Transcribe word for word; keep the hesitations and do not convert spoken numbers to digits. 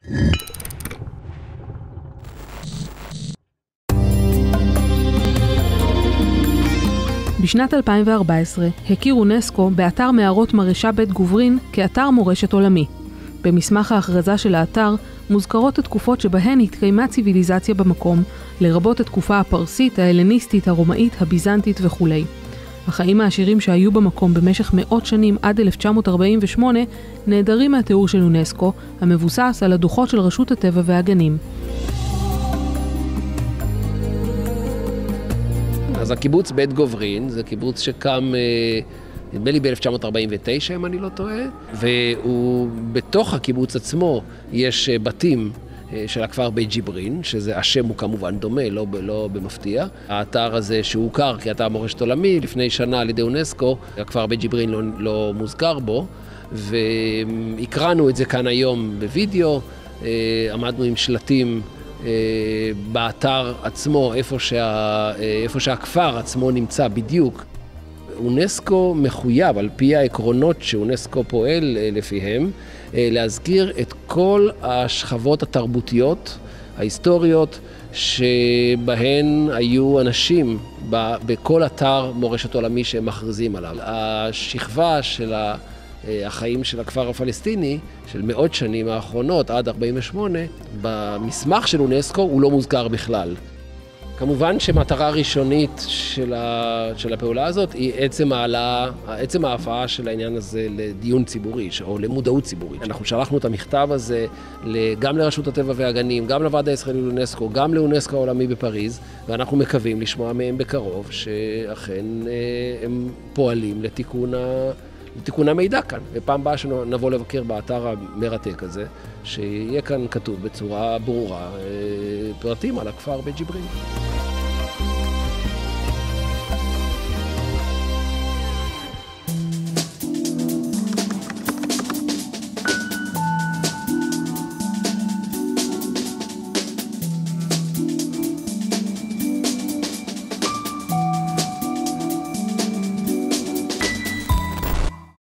בשנת אלפיים וארבע עשרה הכיר אונסקו באתר מערות מרשה בית גוברין כאתר מורשת עולמי. במסמך ההכרזה של האתר מוזכרות התקופות שבהן התקיימה ציוויליזציה במקום, לרבות התקופה הפרסית, ההלניסטית, הרומאית, הביזנטית וכו'. החיים העשירים שהיו במקום במשך מאות שנים עד אלף תשע מאות ארבעים ושמונה נעדרים מהתיאור של אונסקו, המבוסס על הדוחות של רשות הטבע והגנים. אז הקיבוץ בית גוברין זה קיבוץ שקם נדמה לי ב-אלף תשע מאות ארבעים ותשע, אם אני לא טועה, והוא בתוך הקיבוץ עצמו יש בתים של הכפר בית ג'יברין, שזה השם הוא כמובן דומה, לא, לא במפתיע. האתר הזה שהוכר כאתר מורשת עולמי לפני שנה על ידי אונסקו, הכפר בית ג'יברין לא, לא מוזכר בו, והקראנו את זה כאן היום בווידאו, עמדנו עם שלטים באתר עצמו, איפה, שה, איפה שהכפר עצמו נמצא בדיוק. אונסקו מחויב, על פי העקרונות שאונסקו פועל לפיהם, להזכיר את כל השכבות התרבותיות, ההיסטוריות, שבהן היו אנשים בכל אתר מורשת עולמי שהם מכריזים עליו. השכבה של החיים של הכפר הפלסטיני, של מאות שנים האחרונות, עד ארבעים ושמונה, במסמך של אונסקו הוא לא מוזכר בכלל. כמובן שמטרה ראשונית של, ה... של הפעולה הזאת היא עצם העלה, עצם ההפעה של העניין הזה לדיון ציבורי או למודעות ציבורית. אנחנו שלחנו את המכתב הזה גם לרשות הטבע והגנים, גם לוועד הישראלי לאונסקו, גם לאונסקו העולמי בפריז, ואנחנו מקווים לשמוע מהם בקרוב שאכן הם פועלים לתיקון ה... לתיקון המידע כאן, ופעם באה שנבוא לבקר באתר המרתק הזה, שיהיה כאן כתוב בצורה ברורה פרטים על הכפר בית ג'יברין.